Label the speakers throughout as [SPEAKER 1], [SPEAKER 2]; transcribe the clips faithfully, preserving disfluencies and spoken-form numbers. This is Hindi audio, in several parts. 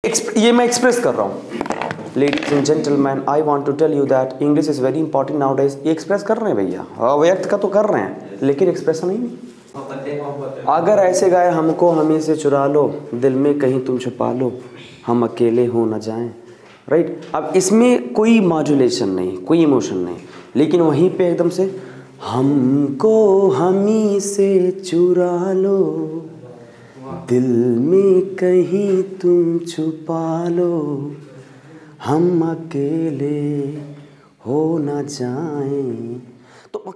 [SPEAKER 1] ये मैं एक्सप्रेस कर रहा हूँ। Ladies and gentleman, I want to tell you that English is very important nowadays. ये एक्सप्रेस कर रहे हैं भैया, व्यक्त का तो कर रहे हैं, लेकिन एक्सप्रेशन नहीं। अगर ऐसे गाए, हमको हमें से चुरा लो, दिल में कहीं तुम छुपा लो, हम अकेले हो न जाएं, राइट। अब इसमें कोई मॉड्यूलेशन नहीं, कोई इमोशन नहीं, लेकिन वहीं पे एकदम से हमको हमी से चुरा लो, दिल में कहीं तुम छुपा लो, हम अकेले हो न जाएं। तो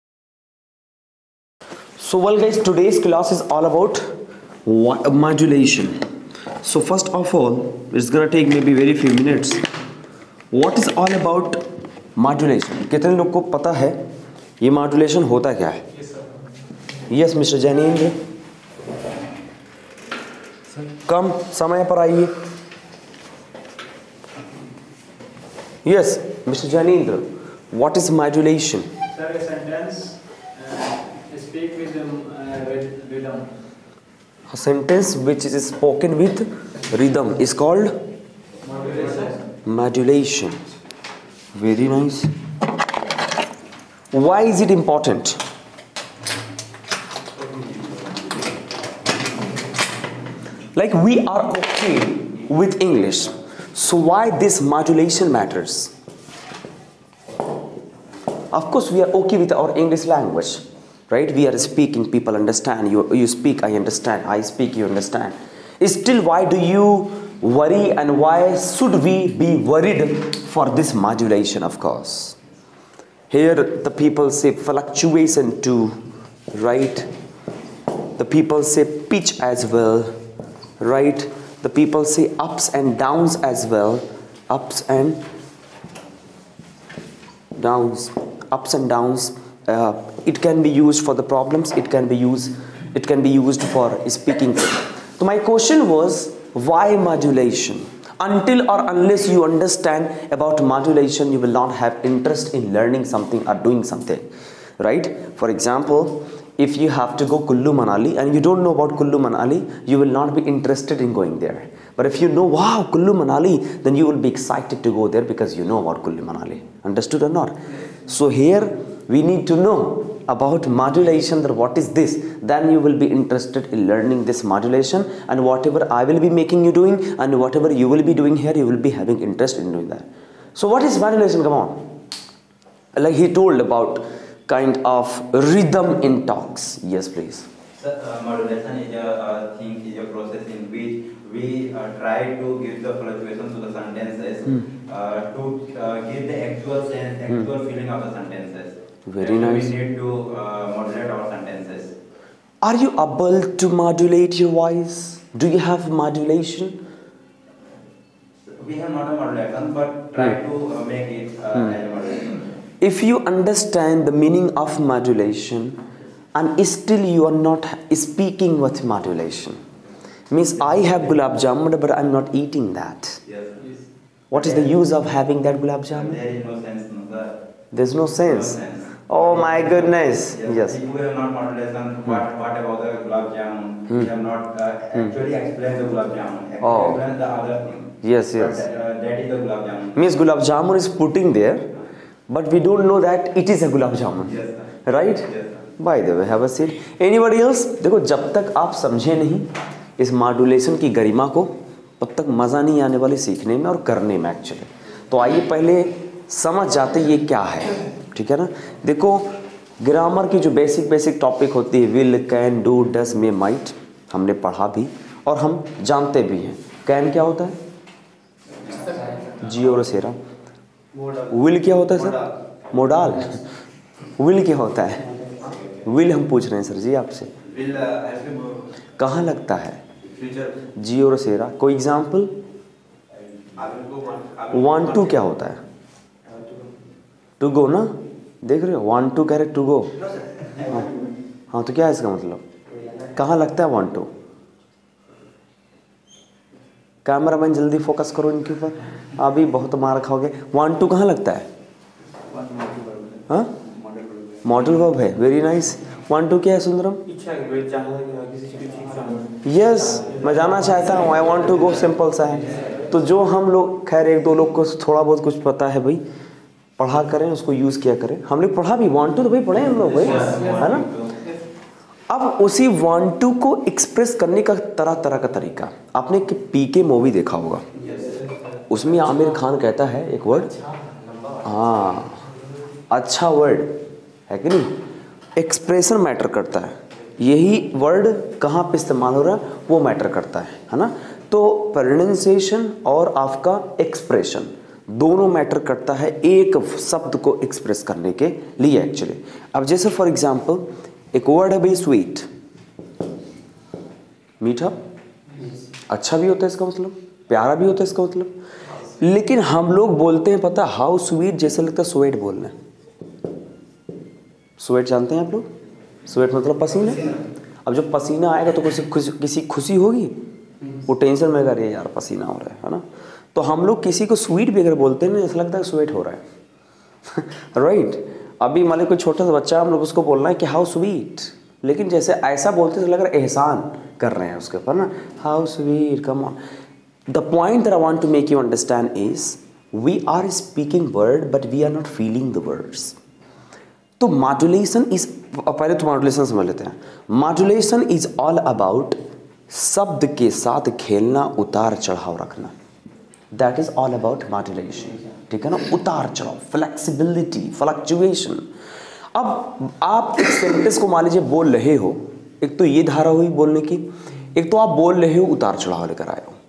[SPEAKER 1] so well guys, today's class is all about what, uh, modulation. So first of all, it's gonna take maybe very few minutes. What is all about modulation? कितने लोग को पता है ये modulation होता क्या है? Yes, मिस्टर जैनेंद्र, कम समय पर आइए। Yes, mister Jainendra, what is modulation?
[SPEAKER 2] Sir, a sentence uh, speak with uh, rhythm.
[SPEAKER 1] A sentence which is spoken with rhythm is called
[SPEAKER 2] Modulation.
[SPEAKER 1] modulation. Very nice. Why is it important? Like we are okay with English, so why this modulation matters? Of course we are okay with our English language, right? We are speaking, people understand. You, you speak, I understand. I speak, you understand. Still, why do you worry, and why should we be worried for this modulation? Of course, here the people say fluctuation too, right? The people say pitch as well, right? The people say ups and downs as well, ups and downs, ups and downs. Uh, it can be used for the problems, it can be used it can be used for speaking. So my question was, why modulation? Until or unless you understand about modulation, you will not have interest in learning something or doing something, right? For example, if you have to go Kullu Manali and you don't know about Kullu Manali, you will not be interested in going there. But if you know, wow, Kullu Manali, then you will be excited to go there because you know about Kullu Manali. Understood or not? So here we need to know about modulation, that what is this, then you will be interested in learning this modulation, and whatever I will be making you doing and whatever you will be doing here, you will be having interest in doing that. So what is modulation? Come on. Like he told about kind of rhythm in talks. Yes, please.
[SPEAKER 3] Sir, uh, modulation is a uh, thing, is a process in which we uh, try to give the fluctuation to the sentences mm. uh, to uh, give the actual sense, actual mm. feeling of the sentences.
[SPEAKER 1] Very nice.
[SPEAKER 3] We need to uh, modulate our sentences.
[SPEAKER 1] Are you able to modulate your voice? Do you have modulation?
[SPEAKER 3] We have not a modulation, but try mm. to uh, make it uh, mm. as a modulation.
[SPEAKER 1] If you understand the meaning of modulation and still you are not speaking with modulation, means I have gulab jamun but I am not eating that.
[SPEAKER 3] Yes. Yes.
[SPEAKER 1] What is the use of having that gulab jamun?
[SPEAKER 3] There is no sense. No, sir.
[SPEAKER 1] There's no sense.
[SPEAKER 3] No sense.
[SPEAKER 1] Oh my goodness.
[SPEAKER 3] Yes.
[SPEAKER 1] Yes.
[SPEAKER 3] If we have not modulation, hmm. what, what about the gulab jamun?
[SPEAKER 1] Hmm.
[SPEAKER 3] We have not uh, actually hmm. explained the gulab jamun. Actually
[SPEAKER 1] Oh.
[SPEAKER 3] explained the other thing.
[SPEAKER 1] Yes, yes.
[SPEAKER 3] But, uh, that is the gulab jamun.
[SPEAKER 1] Means gulab jamun is putting there, but we don't know that it is a gulab jamun.
[SPEAKER 3] Yes, sir.
[SPEAKER 1] Right?
[SPEAKER 3] Yes, sir.
[SPEAKER 1] By the way, have a seat. Anybody else? देखो, जब तक आप समझे नहीं इस मॉड्यूलेशन की गरिमा को, तब तक मज़ा नहीं आने वाली सीखने में और करने में एक्चुअली। तो आइए पहले समझ जाते ये क्या है, ठीक है ना? देखो, ग्रामर की जो बेसिक बेसिक टॉपिक होती है, will, can, do, does, may, might, हमने पढ़ा भी और हम जानते भी हैं। कैन क्या होता है? जी और सेरा। विल क्या होता है सर? मोडाल। विल क्या होता है? विल हम पूछ रहे हैं सर जी आपसे।
[SPEAKER 3] विल
[SPEAKER 1] कहाँ लगता है?
[SPEAKER 3] फ्यूचर।
[SPEAKER 1] जी और सेरा। कोई एग्जाम्पल? वन टू क्या होता है? टू गो ना, देख रहे हो? वन टू कह रहे टू गो। हाँ हाँ, तो क्या है इसका मतलब? कहाँ लगता है वन टू? कैमरामैन जल्दी फोकस करो इनके ऊपर, अभी बहुत मार खाओगे। वन टू कहाँ लगता है? हाँ, मॉडल वर्ब है। Very nice. वन टू क्या है सुंदरम? यस मैं जाना चाहता हूँ, I want to go, simple सा है। तो जो हम लोग, खैर एक दो लोग को थोड़ा बहुत कुछ पता है भाई, पढ़ा करें, उसको यूज़ किया करें। हम लोग पढ़ा भी, वांट टू तो भाई पढ़े हम लोग भाई, है ना। अब उसी वांट टू को एक्सप्रेस करने का तरह तरह का तरीका। आपने पी के मूवी देखा होगा, उसमें आमिर खान कहता है एक वर्ड, हाँ अच्छा वर्ड है कि नहीं, एक्सप्रेशन मैटर करता है। यही वर्ड कहाँ पे इस्तेमाल हो रहा है वो मैटर करता है, है ना। तो प्रोनाउंसिएशन और आपका एक्सप्रेशन दोनों मैटर करता है एक शब्द को एक्सप्रेस करने के लिए एक्चुअली। अब जैसे फॉर एग्जांपल एक वर्ड है भाई स्वीट, मीठा, अच्छा भी होता है इसका मतलब, प्यारा भी होता है इसका मतलब, लेकिन हम लोग बोलते हैं पता हाउ स्वीट, जैसे लगता है स्वेट बोलना है। स्वेट जानते हैं आप लोग, स्वेट मतलब पसीना। अब जब पसीना आएगा तो किसी खुशी किसी खुशी होगी, वो टेंशन में अगर यार पसीना हो रहा है, है ना। तो हम लोग किसी को स्वीट भी अगर बोलते हैं ना, जैसा लगता है स्वेट हो रहा है राइट। अभी मान लो कोई छोटा सा बच्चा, हम लोग उसको बोलना है कि हाउ स्वीट, लेकिन जैसे ऐसा बोलते हैं तो लग रहा है एहसान कर रहे हैं उसके ऊपर ना, how sweet, come on. The point that I want to make you understand is we are speaking word but we are not feeling the words. तो मॉड्यूलेशन इज, पहले तो मॉड्यूलेशन समझ लेते हैं। मॉड्यूलेशन इज ऑल अबाउट शब्द के साथ खेलना, उतार चढ़ाव रखना, that is all about modulation, ठीक है ना। उतार चढ़ाव, फ्लेक्सिबिलिटी, फ्लक्चुएशन। अब आप एक सेंटेंस को मान लीजिए बोल रहे हो, एक तो ये धारा हुई बोलने की, एक तो आप बोल रहे हो उतार चढ़ाव लेकर आए हो।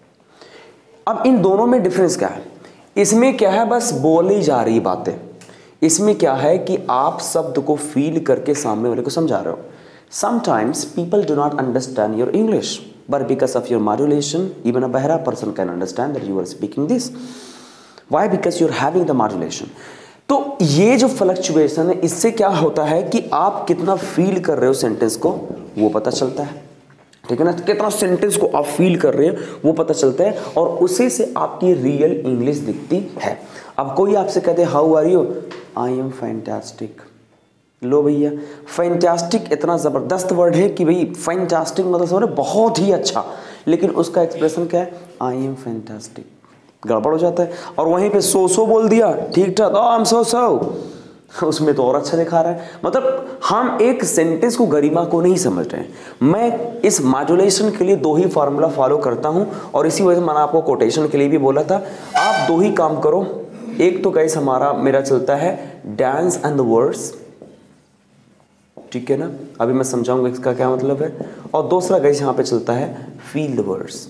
[SPEAKER 1] अब इन दोनों में डिफरेंस क्या है? इसमें क्या है, बस बोली जा रही बातें। इसमें क्या है कि आप शब्द को फील करके सामने वाले को समझा रहे हो। Sometimes people do not understand your English, but because of your modulation, even a bahra person can understand that you are speaking this. Why? Because you're having the modulation. तो ये जो फ्लक्चुएशन है, इससे क्या होता है कि आप कितना फील कर रहे हो सेंटेंस को वो पता चलता है, ठीक है ना। कितना सेंटेंस को आप फील कर रहे हो वो पता चलता है, और उसी से आपकी रियल इंग्लिश दिखती है। अब कोई आपसे कहते how are you, I am fantastic. लो भैया, फैंटास्टिक इतना ज़बरदस्त वर्ड है कि भाई फैंटास्टिक मतलब समझ बहुत ही अच्छा, लेकिन उसका एक्सप्रेशन क्या है, आई एम फैंटास्टिक, गड़बड़ हो जाता है। और वहीं पे सो सो बोल दिया, ठीक ठाक, आई एम सो सो, उसमें तो और अच्छा दिखा रहा है। मतलब हम एक सेंटेंस को, गरिमा को नहीं समझ रहे हैं। मैं इस मॉड्यूलेशन के लिए दो ही फार्मूला फॉलो करता हूँ, और इसी वजह से मैंने आपको कोटेशन के लिए भी बोला था, आप दो ही काम करो। एक तो गाइस हमारा मेरा चलता है डांस एंड द वर्ड्स, ठीक है ना, अभी मैं समझाऊंगा इसका क्या मतलब है। और दूसरा गाइस यहाँ पे चलता है फील द वर्ड्स।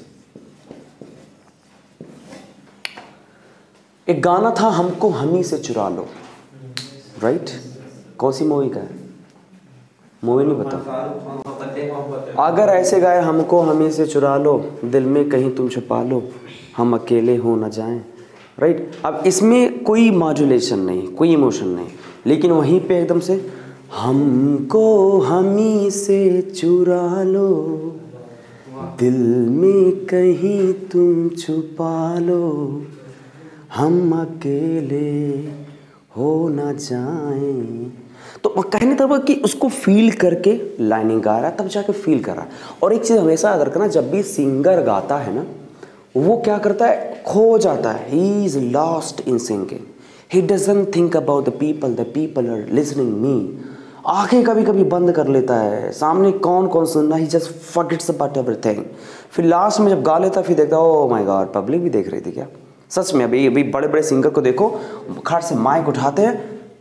[SPEAKER 1] एक गाना था, हमको हमी से चुरा लो, राइट, कौन सी मूवी का है, मूवी नहीं पता। अगर ऐसे गाए, हमको हमी से चुरा लो, दिल में कहीं तुम छुपा लो, हम अकेले हो न जाएं, राइट। अब इसमें कोई मॉड्यूलेशन नहीं, कोई इमोशन नहीं, लेकिन वहीं पे एकदम से हमको हमी से चुरा लो, दिल में कहीं तुम छुपा लो, हम अकेले हो ना जाएं। तो कहने तब कि उसको फील करके लाइनिंग गा रहा है, तब जाके फील कर रहा है। और एक चीज़ हमेशा याद रखना, जब भी सिंगर गाता है ना, वो क्या करता है, खो जाता है। He is lost in singing, he doesn't think about the people, the people are listening me. आंखें कभी कभी बंद कर लेता है, सामने कौन कौन सुन रहा है, he just forgets about everything. फिर लास्ट में जब गा लेता, फिर देखता ओह माय गॉड, पब्लिक भी देख रही थी क्या। सच में अभी अभी बड़े बड़े सिंगर को देखो, खाट से माइक उठाते हैं,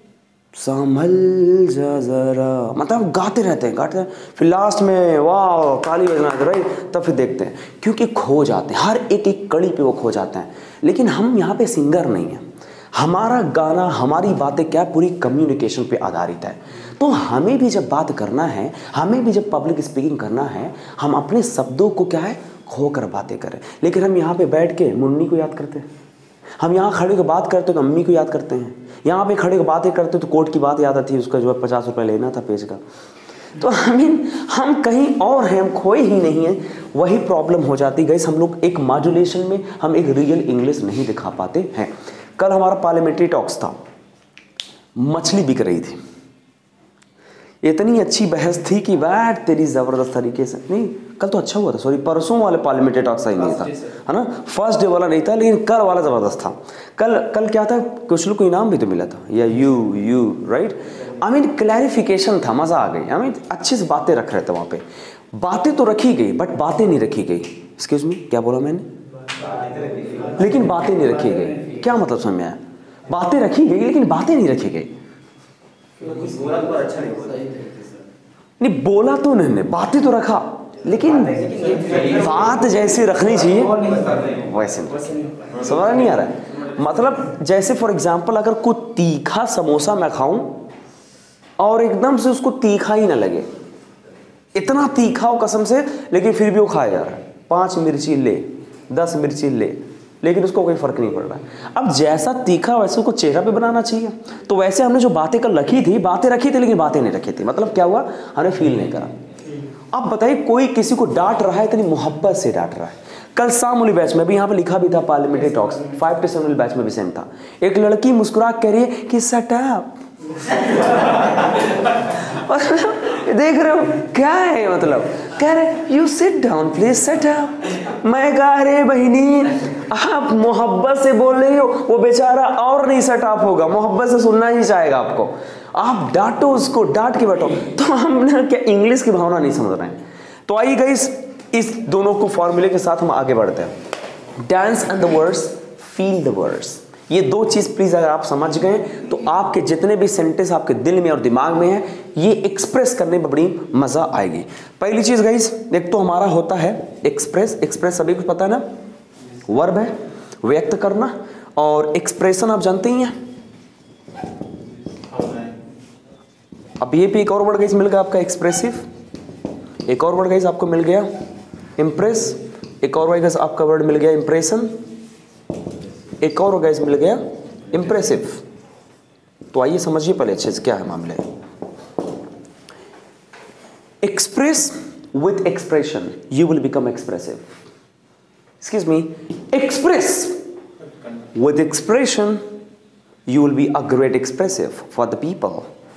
[SPEAKER 1] संभल जा जरा, मतलब गाते रहते हैं गाते हैं, फिर लास्ट में वाह ताली बजना रही, तब फिर देखते हैं, क्योंकि खो जाते हैं, हर एक एक कड़ी पे वो खो जाते हैं। लेकिन हम यहाँ पे सिंगर नहीं हैं, हमारा गाना, हमारी बातें क्या पूरी कम्युनिकेशन पे आधारित है। तो हमें भी जब बात करना है, हमें भी जब पब्लिक स्पीकिंग करना है, हम अपने शब्दों को क्या है खोकर बातें करें। लेकिन हम यहाँ पे बैठ के मुन्नी को याद करते हैं, हम यहाँ खड़े को बात करते तो अम्मी को याद करते हैं, यहाँ पे खड़े को बातें करते तो कोर्ट की बात याद आती है, उसका जो है पचास रुपये लेना था पेज का। तो आई मीन हम कहीं और हैं, हम खोए ही नहीं हैं, वही प्रॉब्लम हो जाती है। हम लोग एक मॉड्यूलेशन में हम एक रियल इंग्लिश नहीं दिखा पाते हैं। कल हमारा पार्लियामेंट्री टॉक्स था, मछली बिक रही थी, इतनी अच्छी बहस थी कि बैठ तेरी ज़बरदस्त तरीके से, नहीं कल तो अच्छा हुआ था, सॉरी परसों वाले पार्लियामेंट्री टॉक सही नहीं था, है ना, फर्स्ट डे वाला नहीं था, लेकिन कल वाला ज़बरदस्त था। कल कल क्या था, कुछ लोग को इनाम भी तो मिला था, या you you right, I mean clarification था, मज़ा आ गई। आई मीन अच्छी से बातें रख रहे थे वहाँ पे, बातें तो रखी गई बट बातें नहीं रखी गई। एक्सक्यूज मी, क्या बोला मैंने? लेकिन बातें नहीं रखी गई, क्या मतलब समझ में आया? बातें रखी गई लेकिन बातें नहीं रखी गई। नहीं बोला तो नहीं, बातें तो रखा, लेकिन बात जैसी रखनी चाहिए वैसे नहीं। समझ नहीं आ रहा है? मतलब जैसे फॉर एग्जांपल अगर कोई तीखा समोसा मैं खाऊं और एकदम से उसको तीखा ही ना लगे, इतना तीखा हो कसम से, लेकिन फिर भी वो खाया जा रहा है, पांच मिर्ची ले, दस मिर्ची ले, लेकिन उसको कोई फर्क नहीं पड़ रहा है। अब जैसा तीखा वैसे उसको चेहरा पे बनाना चाहिए। तो वैसे हमने जो बातें कल रखी थी, बातें रखी थी लेकिन बातें नहीं रखी थी, मतलब क्या हुआ, हमने फील नहीं करा। अब बताइए कोई किसी को डांट रहा है, इतनी मोहब्बत से डांट रहा है। कल शाम वाली बैच में भी यहाँ पे लिखा भी था, parliamentary talks five to seven वाली बैच में भी सेम था। एक लड़की मुस्कुरा कह रही है कि शट अप। देख रहे हो क्या है, मतलब कह रहे you sit down please set up. मैं कह रहे बहनी आप मोहब्बत से बोल रही हो, वो बेचारा और नहीं सेट अप होगा, मोहब्बत से सुनना ही चाहेगा आपको। आप डांटो उसको, डांट के बैठो। तो हम ना क्या इंग्लिश की भावना नहीं समझ रहे हैं। तो आइए गाइस, इस दोनों को फॉर्मूले के साथ हम आगे बढ़ते हैं। Dance and the words, feel the words, ये दो चीज प्लीज अगर आप समझ गए तो आपके जितने भी सेंटेंस आपके दिल में और दिमाग में है, ये एक्सप्रेस करने में बड़ी मजा आएगी। पहली चीज गाइस, एक तो हमारा होता है एक्सप्रेस। एक्सप्रेस सभी को पता है ना, वर्ब है व्यक्त करना, और एक्सप्रेशन आप जानते ही हैं। अब ये भी एक और वर्ड गाइस मिल गया आपका एक्सप्रेसिव, एक और वर्ड गाइस आपको मिल गया इम्प्रेस, एक और गाइस आपका वर्ड मिल गया इंप्रेशन, एक और गाइस मिल गया इंप्रेसिव। तो आइए समझिए पहले अच्छे से क्या है मामले। Express with expression you will become expressive. Excuse me, express with expression you will be a great expressive for the people,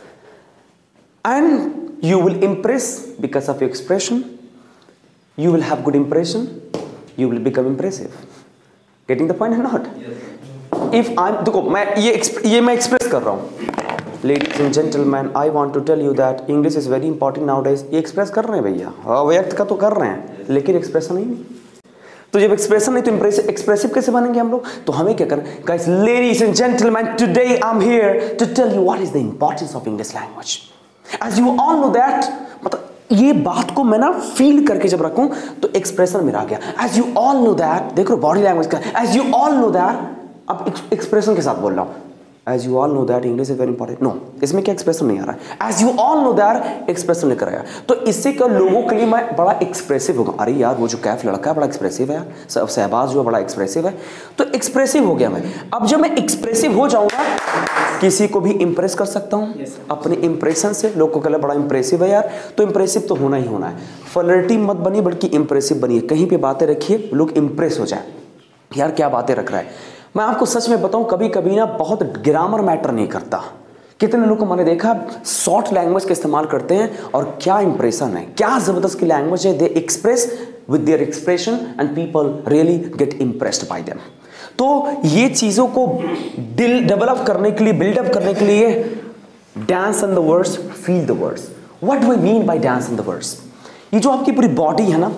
[SPEAKER 1] and you will impress because of your expression. You will have good impression, you will become impressive. Getting the point or not? Yes. If I'm, देखो मैं ये ये मैं एक्सप्रेस कर रहा हूँ। Ladies and gentlemen, I want to tell you that English is very important nowadays. ये एक्सप्रेस कर रहे हैं भैया, व्यक्त का तो कर रहे हैं, लेकिन एक्सप्रेशन नहीं। तो जब एक्सप्रेशन नहीं तो इम्प्रेसिव एक्सप्रेसिव कैसे बनेंगे हम लोग? तो हमें क्या करना? Guys, ladies and gentleman, today I am here to tell you what is the importance of English language. As you all know that, मतलब ये बात को मैं ना फील करके जब रखूं तो एक्सप्रेशन मेरा आ गया। As you all know that, देख लो बॉडी लैंग्वेज का, as you all know that, अब एक्सप्रेशन के साथ बोल रहा हूं। As you all know that English is very important. No, इसमें क्या एक्सप्रेशन नहीं आ रहा है। As you all know that expression लेकर आया, तो इससे क्या लोगों के लिए मैं बड़ा एक्सप्रेसिव होगा। अरे यार वो जो कैफ लड़का है बड़ा एक्सप्रेसिव है यार, शहबाज जो है बड़ा एक्सप्रेसिव है, तो एक्सप्रेसिव हो गया मैं। अब जब मैं एक्सप्रेसिव हो जाऊंगा, किसी को भी इंप्रेस कर सकता हूँ yes, अपने इंप्रेशन से। लोग को कहला बड़ा इंप्रेसिव है यार, तो इंप्रेसिव तो होना ही होना है। फ्लर्टी मत बनिए बल्कि इंप्रेसिव बनिए। कहीं पे बातें रखिए, लोग इंप्रेस हो जाए, यार क्या बातें रख रहा है। मैं आपको सच में बताऊं, कभी कभी ना बहुत ग्रामर मैटर नहीं करता। कितने लोग को मैंने देखा शॉर्ट लैंग्वेज का इस्तेमाल करते हैं और क्या इंप्रेशन है, क्या जबरदस्त की लैंग्वेज है। They express with their expression and people really get impressed by them. तो ये चीजों को डेवलप करने के लिए, बिल्डअप करने के लिए, dance and the words, feel the words. What do I mean by dance and the words? ये जो आपकी पूरी बॉडी है ना,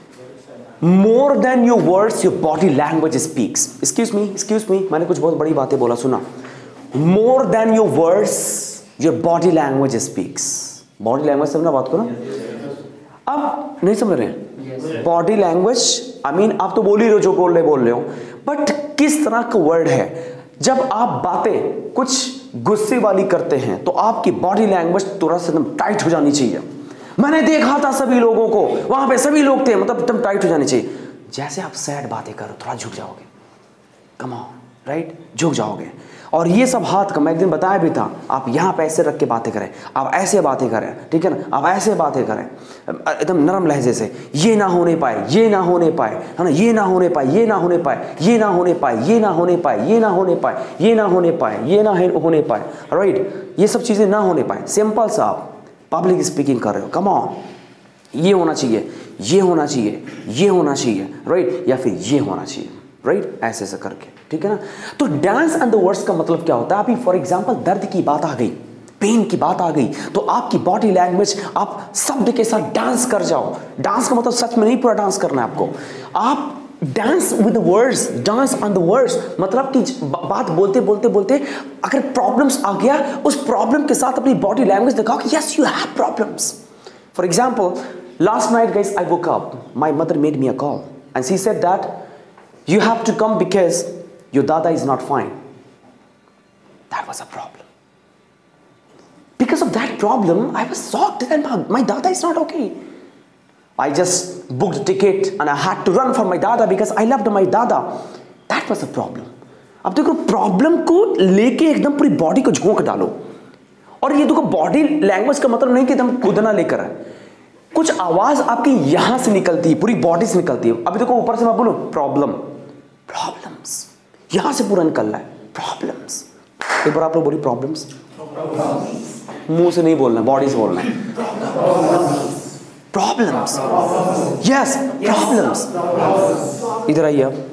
[SPEAKER 1] more than your words your body language speaks. excuse me excuse me मैंने कुछ बहुत बड़ी बातें बोला, सुना। more than your words your body language speaks. body language समझना बात को ना। अब नहीं समझ रहे हैं बॉडी लैंग्वेज, आई मीन आप तो बोल ही रहे हो, जो बोल रहे बोल रहे हो, बट किस तरह का वर्ड है। जब आप बातें कुछ गुस्से वाली करते हैं तो आपकी बॉडी लैंग्वेज तुरंत से एकदम टाइट हो जानी चाहिए। मैंने देखा था सभी लोगों को, वहां पे सभी लोग थे, मतलब एकदम टाइट हो जानी चाहिए। जैसे आप सैड बातें करो थोड़ा झुक जाओगे, कम ऑन, राइट, झुक जाओगे। और ये सब हाथ का मैं एक दिन बताया भी था, आप यहाँ पे ऐसे रख के बातें करें, आप ऐसे बातें करें, ठीक है ना, आप ऐसे बातें करें एकदम नरम लहजे से। ये ना होने पाए, ये ना होने पाए, है ना, ये ना होने पाए, ये ना होने पाए, ये ना होने पाए, ये ना होने पाए, ये ना होने पाए, ये ना होने पाए, ये ना होने पाए, राइट, ये सब चीजें ना होने पाए। सिंपल सा आप पब्लिक स्पीकिंग कर रहे हो, कम ऑन, ये होना चाहिए, ये होना चाहिए, ये होना चाहिए, राइट, या फिर ये होना चाहिए, राइट, ऐसे ऐसे करके, ठीक है ना। तो डांस एंड द वर्ड्स का मतलब क्या होता है? अभी फॉर एग्जांपल दर्द की बात आ गई, पेन की बात आ गई, तो आपकी बॉडी लैंग्वेज आप शब्द के साथ डांस कर जाओ। डांस का मतलब सच में नहीं पूरा डांस करना है आपको, आप dance with words, dance on the words, मतलब कि बात बोलते बोलते बोलते अगर प्रॉब्लम्स आ गया, उस प्रॉब्लम के साथ अपनी बॉडी लैंग्वेज दिखाओ कि yes you have problems. For example, last night guys I woke up, my mother made me a call and she said that you have to come because your dada is not fine. That was a problem. Because of that problem, I was shocked that my, my dada is not okay. I just booked a ticket and I had to run for my dada because I loved my dada. That was a problem. अब देखो प्रॉब्लम को लेके एकदम पूरी बॉडी को झोंक डालो, और ये देखो बॉडी लैंग्वेज का मतलब नहीं कि एकदम कूदना लेकर है, कुछ आवाज आपकी यहां से निकलती है, पूरी बॉडी से निकलती है। अभी देखो ऊपर से मैं बोलूं प्रॉब्लम, प्रॉब्लम्स, यहां से पूरा निकल रहा है प्रॉब्लम्स। एक बार आप लोग बोली प्रॉब्लम्स, मुंह से नहीं बोलना, बॉडी से बोलना है। Problems, yes problems. इधर आइए आप,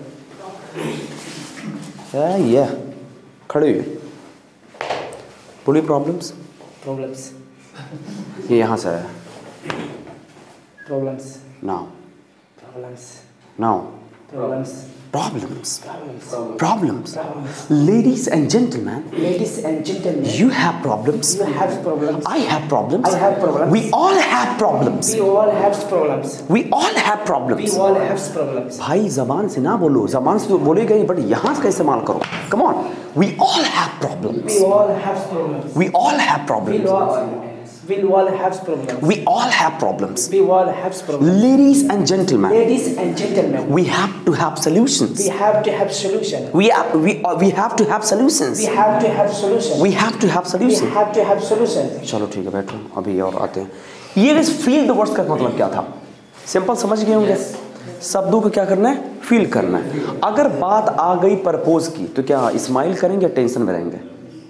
[SPEAKER 1] ये खड़े हुए बोलिए प्रॉब्लम्स।
[SPEAKER 2] प्रॉब्लम्स,
[SPEAKER 1] ये यहां से है।
[SPEAKER 2] problems,
[SPEAKER 1] Now,
[SPEAKER 2] problems,
[SPEAKER 1] now,
[SPEAKER 2] problems,
[SPEAKER 1] problems,
[SPEAKER 2] problems,
[SPEAKER 1] problems.
[SPEAKER 2] problems.
[SPEAKER 1] Ladies and gentlemen,
[SPEAKER 2] Ladies and gentlemen,
[SPEAKER 1] you have problems.
[SPEAKER 2] you have problems.
[SPEAKER 1] I have problems.
[SPEAKER 2] I have problems.
[SPEAKER 1] We all have problems.
[SPEAKER 2] We all have problems.
[SPEAKER 1] We all have
[SPEAKER 2] We
[SPEAKER 1] problems.
[SPEAKER 2] all have problems.
[SPEAKER 1] भाई जबान से ना बोलो, जबान से तो बोलेगा ही, बट यहाँ से का इस्तेमाल करो। Come on. We all have problems.
[SPEAKER 2] We all have problems.
[SPEAKER 1] We all have
[SPEAKER 2] We
[SPEAKER 1] problems.
[SPEAKER 2] all, we all have problems.
[SPEAKER 1] We all have problems.
[SPEAKER 2] We all have problems.
[SPEAKER 1] Ladies and gentlemen,
[SPEAKER 2] Ladies and gentlemen,
[SPEAKER 1] we have to have solutions.
[SPEAKER 2] we have to have solution.
[SPEAKER 1] We have, we, uh, we have to have solutions.
[SPEAKER 2] We have to have solution.
[SPEAKER 1] We have to have
[SPEAKER 2] We
[SPEAKER 1] solutions.
[SPEAKER 2] have to have solution.
[SPEAKER 1] चलो ठीक है, बैठो, अभी और आते हैं। ये इस फील द वर्ड्स का मतलब क्या था? सिंपल समझ गए होंगे। शब्दों को क्या करना है? फील करना है। अगर बात आ गई प्रपोज की, तो क्या स्माइल करेंगे या टेंशन में रहेंगे?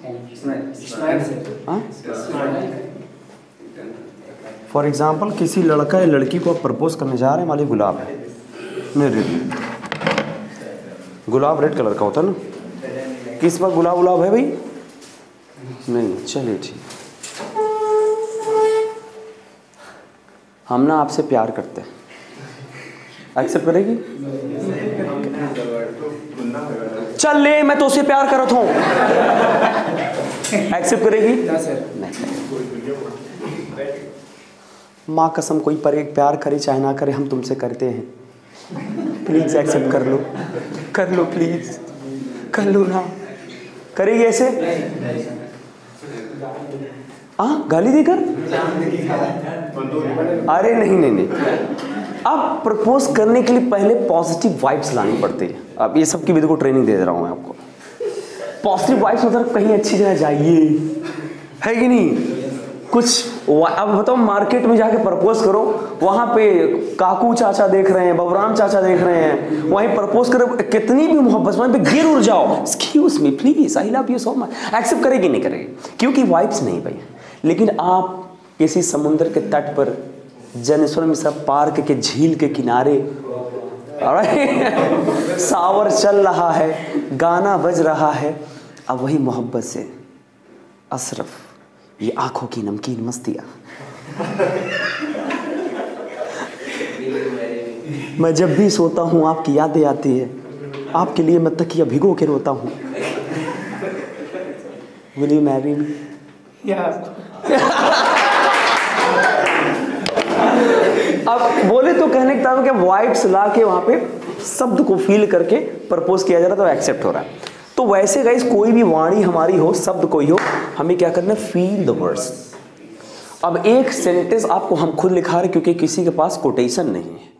[SPEAKER 1] फॉर एग्जाम्पल किसी लड़का या लड़की को आप प्रपोज करने जा रहे हैं, माली गुलाब है, नहीं रेड, गुलाब रेड कलर का होता है ना, किस पर गुलाब गुलाब है भाई? नहीं, चलिए ठीक, हम ना आपसे प्यार करते हैं, एक्सेप्ट करेगी? चल ले, मैं तो उससे प्यार करता हूँ, एक्सेप्ट करेगी? नहीं। माँ कसम, कोई पर एक प्यार करे चाहे ना करे, हम तुमसे करते हैं, प्लीज एक्सेप्ट कर लो, कर लो प्लीज, कर लो ना। करेगी ऐसे? हाँ, गाली देकर? अरे नहीं नहीं नहीं, अब प्रपोज करने के लिए पहले पॉजिटिव वाइब्स लानी पड़ती है। अब ये सब की भी देखो ट्रेनिंग दे रहा हूँ मैं आपको। पॉजिटिव वाइब्स मतलब कहीं अच्छी जगह जाइए, है कि नहीं? कुछ अब बताओ, मार्केट में जाके प्रपोज करो, वहां पे काकू चाचा देख रहे हैं, बबराम चाचा देख रहे हैं, वहीं प्रपोज करो, कितनी भी मोहब्बत, वहीं पे गिर उड़ जाओ, excuse me please, I love you so much, accept करेगी नहीं करेगी? क्योंकि वाइब्स नहीं भाई। लेकिन आप किसी समुद्र के तट पर, जनेश्वर मिश्रा पार्क के झील के किनारे, सावर चल रहा है, गाना बज रहा है, अब वही मोहब्बत से अशरफ, ये आंखों की नमकीन मस्तियां, मैं जब भी सोता हूँ आपकी यादें आती है, आपके लिए मैं तकिया भिगो के रोता हूँ, विल यू मैरी मी? अब बोले तो कहने के ताब के वाइब्स ला के वहां पे शब्द को फील करके प्रपोज किया जा रहा है, तो एक्सेप्ट हो रहा है। तो वैसे गाइस, कोई भी वाणी हमारी हो, शब्द कोई हो, हमें क्या करना है? Feel the words. अब एक सेंटेंस आपको हम खुद लिखा रहे, क्योंकि किसी के पास कोटेशन नहीं है,